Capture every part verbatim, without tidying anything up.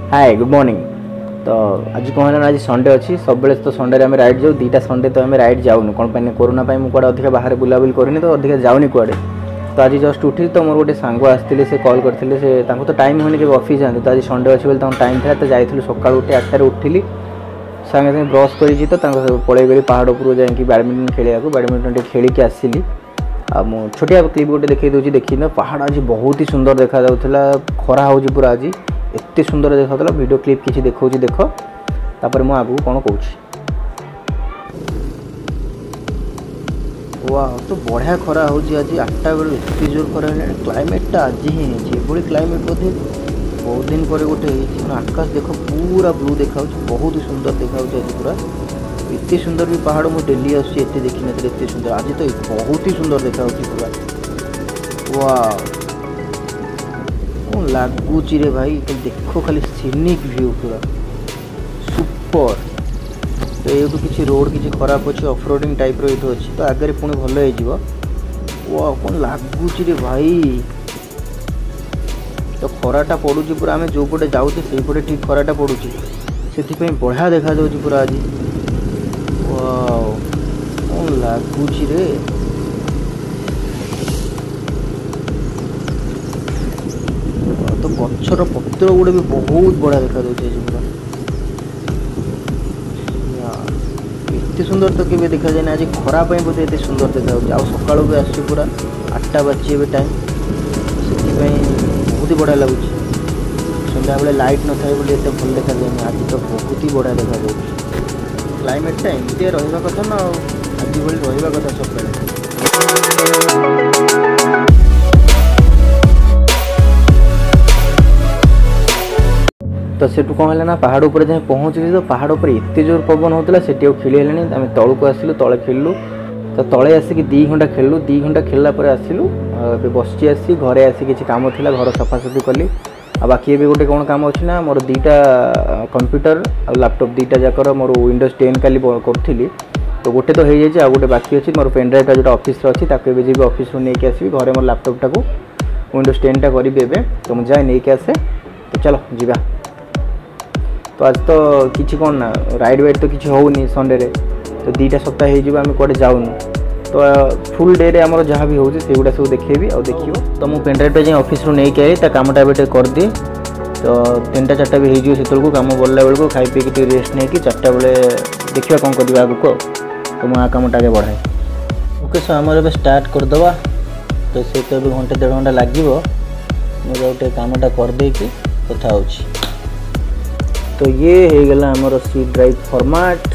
Hi good morning. तो आज कौन है आज संडे अच्छी सब बेले तो संडे आम राइड जाऊ दीटा संडे तो आम राइड जाऊनु कौन पे कोरोना मुझे अधिक बाहर बुलाबुली करनी तो अधिक जाऊनी कुआडे। तो आज जस्ट उठी तो मोर गोटे सांग आसते से कॉल करते से तो टाइम होनी जब ऑफिस जाते तो आज संडे अच्छी बोले टाइम था तो जाइलु सका उठे आठटार उठिली सागे सागे ब्रश कर तो पलि गली पहाड़ उपरू जाकि बैडमिंटन खेलिया बैडमिंटन खेलिकी आसिली। आ मु छोटिया क्लिप गोटे देखी दूसरी देखी ना पहाड़ आज बहुत ही सुंदर देखा जाउथला खरा हो पूरा आज एत सुंदर देखा वीडियो क्लिप किसी देखा देख तापर मु आगू कौन कौच। वाह तो बढ़िया खरा हो आज आठटा बेलू एत जोर खरा है क्लाइमेटा आज ही है क्लाइमेट बोधे बहुत दिन पर गोटे आकाश देख पूरा ब्लू देखा बहुत ही सुंदर देखा आज पूरा एत सुंदर भी पहाड़ मुझे डेली आते देखी ना एत सुंदर आज तो बहुत ही सुंदर देखा पूरा। वाह लगुच रे भाई तो देखो खाली सीनिक व्यू पूरा सुपर। तो ये किसी रोड किसी खराब अच्छे ऑफरोडिंग टाइप रही अच्छी तो आगे पुणी भल हो कौन लगुच रे भाई। तो खराटा पड़ुची पूरा आम जो पटे जाऊे से पटे ठीक खराटा पड़ुची से बढ़िया देखा जाऊँ पूरा आज। वाओ कौन लगुच रे तो गचर पत्र गुड़े भी बहुत बड़ा देखा दूसरे पूरा एत सुंदर तो केवे देखा जाए आज खरा बोधे एत सुंदर देखा आ सका भी आस पूरा आठटा बाजी टाइम से बहुत ही बढ़िया लगुच सन्ध्या बेले लाइट न था बोली एत भल देखा जाए आज तो बहुत ही बढ़िया देखा जाए क्लाइमेटा एमती रहा कथा ना आज भाई रहा कथा सब बेले। तो सेठू कौन है ना पहाड़ उपर जाए पहुँचली तो पहाड़ उपर एत जोर पवन होता से खेली है आम तौक आसलु तले खेलु तो तले आसिक दी घंटा खेलु दी घंटा खेलला आसलु बसी आसी घरे आसी किसी कम थी घर सफासफी कली आ बाकी ये गोटे कौन काम अच्छी ना मोर दीटा कंप्यूटर आ लैपटॉप दीटा जाकर मोर विंडोज टेन काली करी तो गोटे तो हो जाए आ गोटे बाकी अच्छी मोर पेनड्राइवटा जो ऑफिस अच्छी जी ऑफिस नहीं आसवि घरे मोर लैपटॉपटा को विंडोज टेन टा करी एवं तो मुझे जाए नहीं आसे तो चलो जीवा। तो आज तो किसी कौन ना राइड वाइड तो किसी होनी संडे रे तो दीटा सप्ताह हो आम कड़े जाऊनु तो फुल डे रे आमर जहाँ भी होगा से गुड़ा सब देखेबी आ देखियो। तो मुझे पेनड्राइवटा जाए ऑफिस रू नहीं आई ता कामटा भी कर दिए तो तीन टा चार्टा भी हो से कम बोलला बेलू खाई पी के रेस्ट नहीं कि चार्टा बेले देखिए कौन करवा आगू तो मुझे आ कामटा आगे बढ़ाए। ओके सो आमर ए स्टार्ट करदे तो से तो घंटे देढ़ घंटा लगे मुझे गोटे कामटा करदे कथा हो। तो ये हो गला आमर सी ड्राइव फॉर्मेट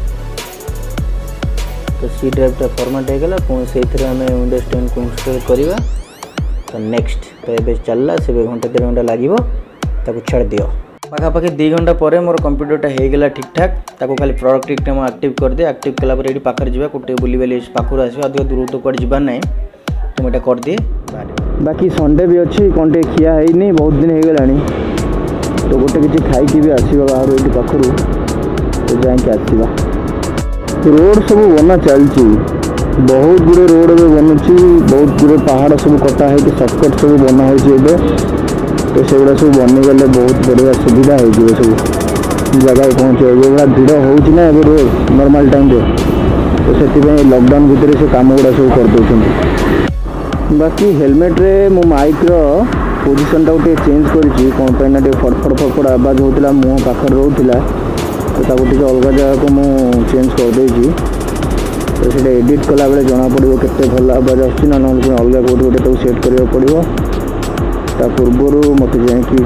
तो सी ड्राइवटा फॉर्मेट हो गला पुणी से आम विंडोज टेन को इंस्टॉल करवा तो नेक्स्ट तो ये चलला से घंटे देढ़ घंटा लगे ताको छाड़ दियो पाखापाखि दु घंटा पर मोर कंप्यूटरटा हो गला ठीक ठाक ताको खाली प्रोडक्टिवटा मुझे एक्टिव कर दे एक्टिव कलापर ये पाखे जावा गोटे बुली बाली पाखर आस अधिक दूर तो कड़े जबार ना तो मुझे कर दिए बाकी संडे भी अच्छी कौन टे खिया है बहुत दिन हो गला तो गोटे किसी खाई भी आसवा बाहर ये पाखर तो जाकि आसवा रोड सब बना चलती बहुत गुड़े रोड भी बनुची बहुत गुड़े पहाड़ सब कटा है सर्टकट सब बना हो तो से गुड़ा सब बनीगले बहुत बढ़िया सुविधा हो सब जगह पहुँचे जो भाया भिड़ होना ए रोड नॉर्मल टाइम तो से लॉकडाउन भितर से कम गुड़ा सब करदे। बाकी हेलमेट रे मो माइक रो पोजिशन टा गोटे चेंज करी कौन पे ना फड़फड़ फड़फड़ आवाज होता मुँह पाखे रोला तो अलग जगह को मुझे चेंज करदे तो से एडिट कला बेले जना पड़ो के भल आवाज आस ना ना अलग कौट गोटे तो सेट करा पड़ो ता पूर्वर मत जाकि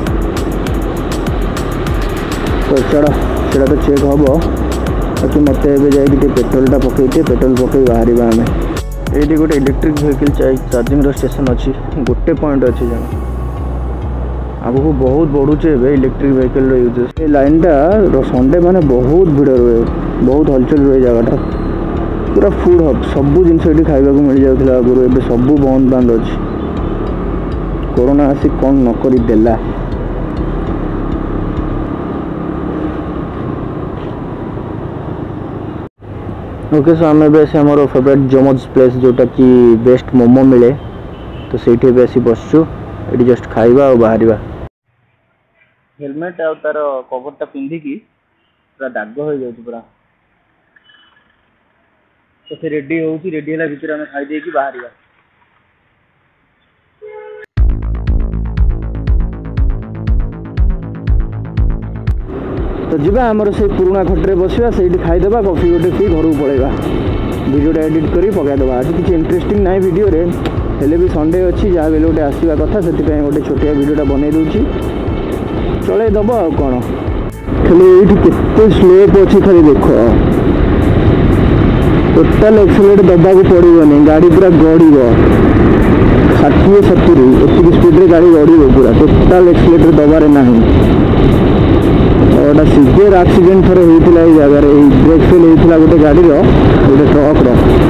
तो छाड़ा से तो चेक हम बाकी मत जा पेट्रोलटा पकईटे पेट्रोल पकई बाहर आम ये गोटे इलेक्ट्रिक व्हीकल चार्जिंग स्टेशन अच्छी गोटे पॉइंट अच्छी जाना आगु को बहुत बढ़ुचे इलेक्ट्रिक व्हीकल यूजेस ये लाइनटा संडे माने बहुत भिड़ रुए बहुत हलचल रुए जगह पूरा फूड हब सबू जिन खाइबा को मिल जाउथला आगु ए सबू बंद बंद अच्छी कोरोना आसी कौन न करी देला। ओके सो आम ए आमर फेवरेट जोमोज प्लेस जोटा कि बेस्ट मोमो मिले तो से बस बसचु ये जस्ट खाइबा और बाहर। हेलमेट आ तार कवरटा पिंधिकी पूरा दाग हो जाଉଛି पूरा। तो से रेडी होउची, रेडी होला भितर हम खाई देकी बाहरिया। तो जीवा हमर से पुराना खटरे बसिया, सेठी खाई देबा, कॉफी गोटे पी घर को पळेबा। वीडियोटा एडिट करी पका देबा। आज किछि इंटरेस्टिंग नाही वीडियो रे, हेले भी संडे अछि, जा बेले गोटे आसीबा कथा, सेति पय गोटे छोटिया वीडियोटा बनै दउची, चले दबो आ कोन। खाली एठी केते स्लोप अछि खाली देखो, टोटाल एक्सीलेटर दबा को पड़ोनी, गाड़ी पूरा गड़ब षाठी सतुरी एतिक स्पीड रे गाड़ी गड़ब पूरा, टोटाल एक्सीलेटर दबार ना। गोटे सीवियर एक्सीडेंट थोड़े होता है जगार, ब्रेक फेल होता गोटे गाड़ी गोटे ट्रक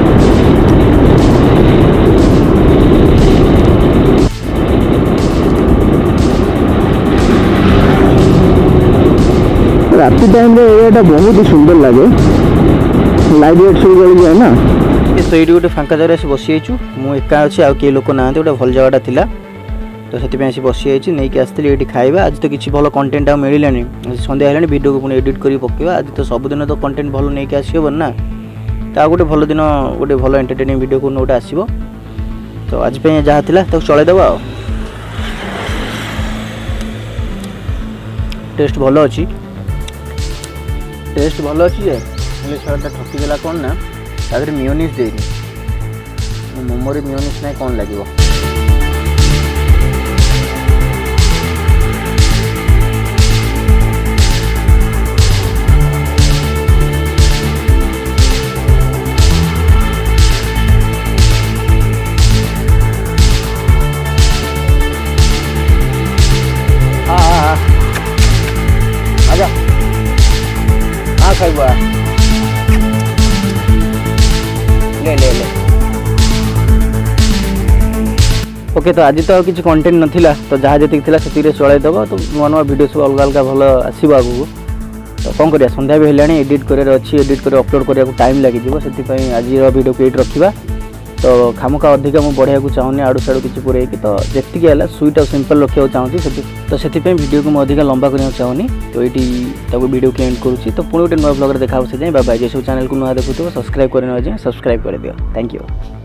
राति टाइम एरिया बहुत सुंदर लगे, लाइट वाइट सब जल जाए ना। तो ये गोटे फांका जगह से बसी जाइछु, मु एका अच्छी आ किए लोक ना, गोटे भल जगह थिला, तो से बसी जाइए नहीं कि आसती ये खाइबा। आज तो किसी भल कंटेंट आ मिलानी, सन्ध्या है वीडियो को पुणी एडिट कर पकेबा। आज तो सबुदिन तो कंटेंट भल नहीं आसब ना, तो गोटे भल दिन गोटे भल एंटरटेनिंग वीडियो को गोटे आसब। तो आज जहाँ थिला तो चलैदेबा। टेस्ट भल अच्छी, टेस्ट भल अच्छी जे शर्टा ठकीदेला कौन ना, तादे मियोनिज देनी, मोमोरे मियोनिज ना कौन लगे। आजा हाँ खाइबा, ले ले ले। ओके, तो आज तो किसी कंटेंट नथिला, तो जहाँ जी से चलैदेव। तो नुआ नुआ वीडियो सब अलग अलग भल आसो आगू। तो कौन करिया, संध्या भी है, एडिट कर अच्छी, एडिट कर अपलोड करने को टाइम लगे, से आज वीडियो को एट रखा। तो खामुखा अधिक मुझे बढ़िया को चाहूनी आड़ू साड़ू किसी पूरे की, तो जी है स्वीट और सिंपल रखा चाहूँगी, तो से वीडियो को मुझे अधिक लंबा करने चाहूनी। तो ये वीडियो को एंड करुँची। तो पुणी गोटे नुआ ब्लॉग देखा से जाए, बाय बाय। जो सब चैनल को नुआ देखुव सब्सक्राइब करने सब्सक्राइब कर दियो। Thank you.